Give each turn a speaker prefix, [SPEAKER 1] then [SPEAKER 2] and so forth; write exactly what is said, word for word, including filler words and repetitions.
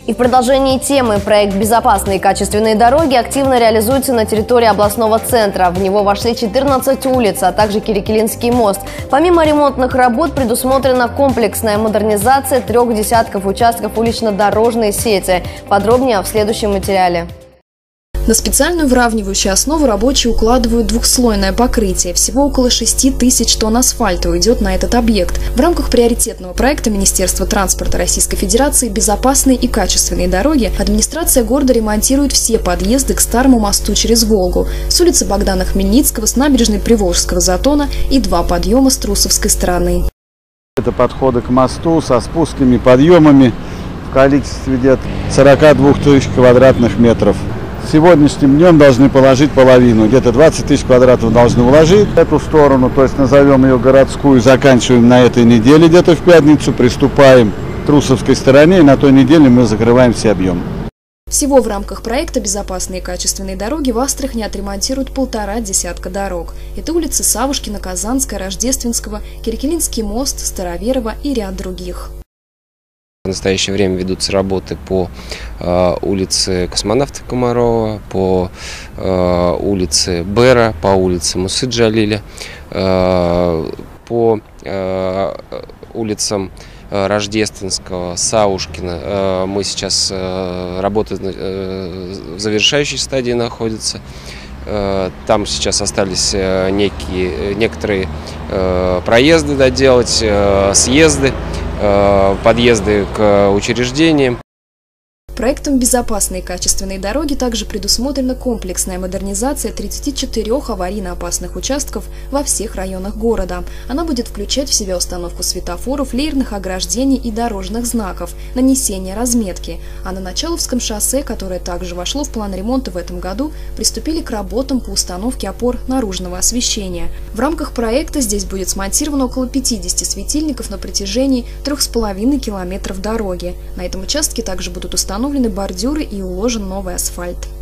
[SPEAKER 1] И в продолжении темы проект «Безопасные и качественные дороги» активно реализуется на территории областного центра. В него вошли четырнадцать улиц, а также Кирикилинский мост. Помимо ремонтных работ предусмотрена комплексная модернизация трех десятков участков улично-дорожной сети. Подробнее в следующем материале.
[SPEAKER 2] На специальную выравнивающую основу рабочие укладывают двухслойное покрытие. Всего около шести тысяч тонн асфальта уйдет на этот объект. В рамках приоритетного проекта Министерства транспорта Российской Федерации «Безопасные и качественные дороги» администрация города ремонтирует все подъезды к старому мосту через Волгу с улицы Богдана Хмельницкого, с набережной Приволжского затона и два подъема с Трусовской стороны.
[SPEAKER 3] Это подходы к мосту со спусками, подъемами в количестве где-то сорока двух тысяч квадратных метров. Сегодняшним днем должны положить половину, где-то двадцать тысяч квадратов должны уложить. Эту сторону, то есть назовем ее городскую, заканчиваем на этой неделе, где-то в пятницу, приступаем к Трусовской стороне, и на той неделе мы закрываем все объемы.
[SPEAKER 2] Всего в рамках проекта «Безопасные и качественные дороги» в Астрахани отремонтируют полтора десятка дорог. Это улицы Савушкина, Казанская, Рождественского, Кирикилинский мост, Староверова и ряд других.
[SPEAKER 4] В настоящее время ведутся работы по э, улице Космонавта Комарова, по э, улице Бера, по улице Мусы Джалиля, э, по э, улицам э, Рождественского, Саушкина. Э, мы сейчас э, работаем э, в завершающей стадии находится. Э, там сейчас остались э, некие, некоторые э, проезды доделать, э, съезды, подъезды к учреждениям.
[SPEAKER 2] Проектом «Безопасные и качественные дороги» также предусмотрена комплексная модернизация тридцати четырёх аварийно-опасных участков во всех районах города. Она будет включать в себя установку светофоров, леерных ограждений и дорожных знаков, нанесение разметки. А на Началовском шоссе, которое также вошло в план ремонта в этом году, приступили к работам по установке опор наружного освещения. В рамках проекта здесь будет смонтировано около пятидесяти светильников на протяжении трех с половиной километров дороги. На этом участке также будут установлены бордюры и уложен новый асфальт.